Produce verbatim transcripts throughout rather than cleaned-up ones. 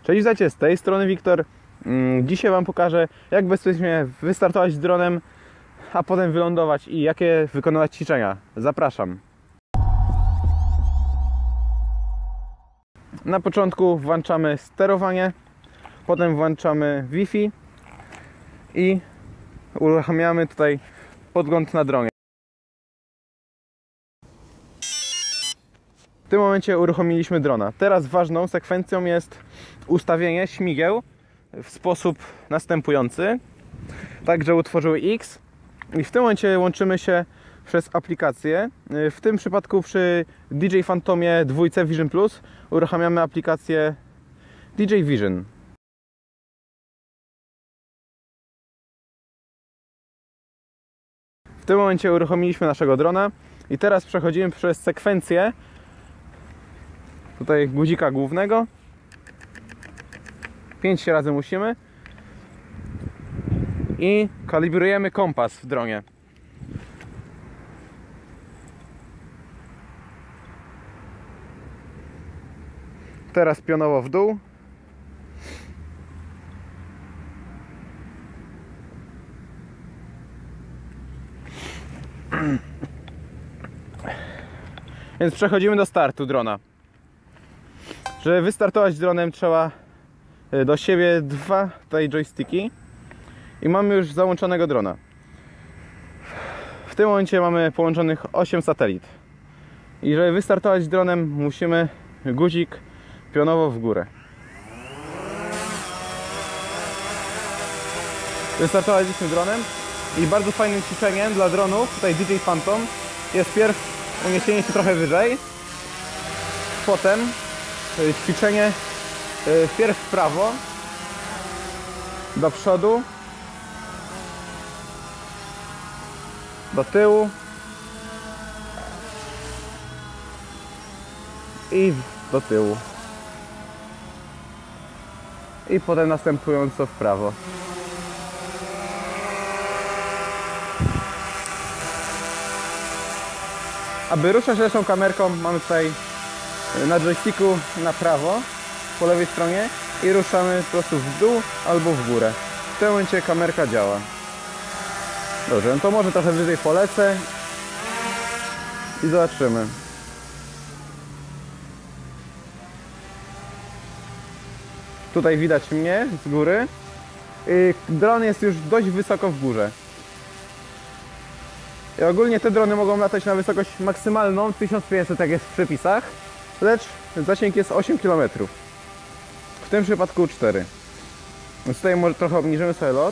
Cześć, witajcie, z tej strony Wiktor. Dzisiaj Wam pokażę, jak bezpiecznie wystartować dronem, a potem wylądować i jakie wykonywać ćwiczenia. Zapraszam. Na początku włączamy sterowanie, potem włączamy Wi-Fi i uruchamiamy tutaj podgląd na dronie. W tym momencie uruchomiliśmy drona. Teraz ważną sekwencją jest ustawienie śmigieł w sposób następujący. Tak, że utworzyły X. I w tym momencie łączymy się przez aplikację. W tym przypadku przy D J I Phantomie dwa Vision Plus uruchamiamy aplikację D J I Vision. W tym momencie uruchomiliśmy naszego drona i teraz przechodzimy przez sekwencję tutaj guzika głównego. pięć razy musimy i kalibrujemy kompas w dronie. Teraz pionowo w dół. Więc przechodzimy do startu drona. Żeby wystartować dronem, trzeba do siebie dwa tutaj joysticki i mamy już załączonego drona. W tym momencie mamy połączonych osiem satelit. I żeby wystartować dronem, musimy guzik pionowo w górę. Wystartowaliśmy dronem i bardzo fajnym ćwiczeniem dla dronów, tutaj D J I Phantom, jest pierw uniesienie się trochę wyżej, potem ćwiczenie wpierw w prawo, do przodu, do tyłu i do tyłu i potem następująco w prawo. Aby ruszać naszą kamerką, mamy tutaj na joysticku na prawo, po lewej stronie i ruszamy po prostu w dół albo w górę. W tym momencie kamerka działa. Dobrze, no to może trochę wyżej polecę i zobaczymy. Tutaj widać mnie z góry. Dron jest już dość wysoko w górze. I ogólnie te drony mogą latać na wysokość maksymalną tysiąc pięćset, jak jest w przepisach, lecz zasięg jest osiem kilometrów. W tym przypadku cztery. Więc tutaj może trochę obniżymy sobie lot.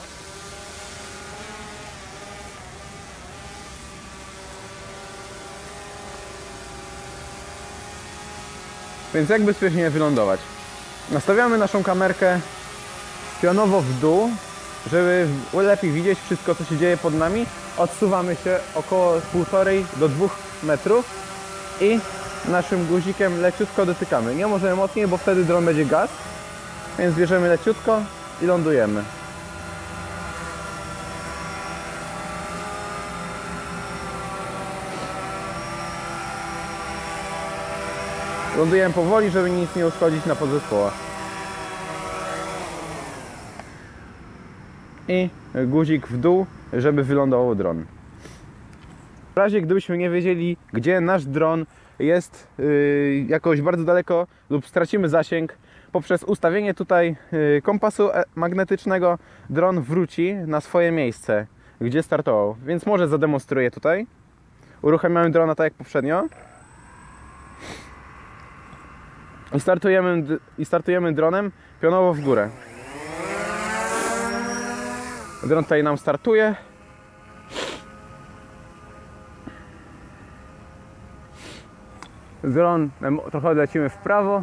Więc jak bezpiecznie wylądować? Nastawiamy naszą kamerkę pionowo w dół, żeby lepiej widzieć wszystko, co się dzieje pod nami. Odsuwamy się około półtorej do dwóch metrów i naszym guzikiem leciutko dotykamy. Nie możemy mocniej, bo wtedy dron będzie gasł. Więc bierzemy leciutko i lądujemy. Lądujemy powoli, żeby nic nie uszkodzić na podzespołach. I guzik w dół, żeby wylądował dron. W razie gdybyśmy nie wiedzieli, gdzie nasz dron jest yy, jakoś bardzo daleko lub stracimy zasięg, poprzez ustawienie tutaj yy, kompasu magnetycznego dron wróci na swoje miejsce, gdzie startował. Więc może zademonstruję tutaj. Uruchamiamy drona tak jak poprzednio. I startujemy, i startujemy dronem pionowo w górę. Dron tutaj nam startuje. Dron trochę odlecimy w prawo.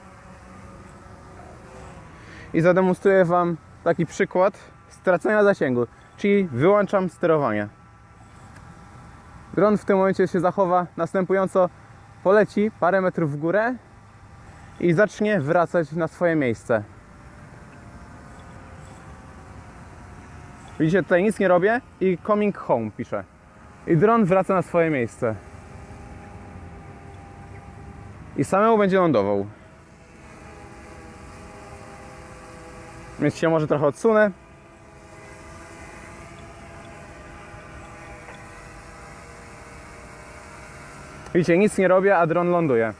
I zademonstruję Wam taki przykład stracenia zasięgu, czyli wyłączam sterowanie. Dron w tym momencie się zachowa następująco, poleci parę metrów w górę i zacznie wracać na swoje miejsce. Widzicie, tutaj nic nie robię i coming home piszę. I dron wraca na swoje miejsce. I samemu będzie lądował. Więc się może trochę odsunę. Widzicie, nic nie robię, a dron ląduje.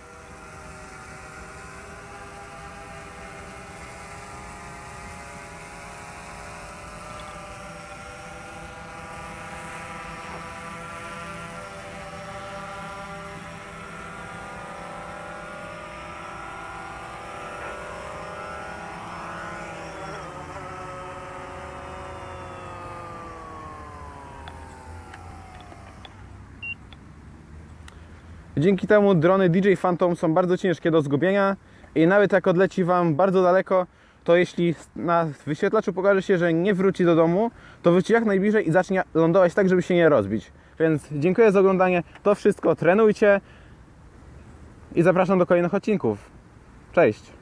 Dzięki temu drony D J I Phantom są bardzo ciężkie do zgubienia i nawet jak odleci Wam bardzo daleko, to jeśli na wyświetlaczu pokaże się, że nie wróci do domu, to wróci jak najbliżej i zacznie lądować tak, żeby się nie rozbić. Więc dziękuję za oglądanie, to wszystko, trenujcie i zapraszam do kolejnych odcinków. Cześć!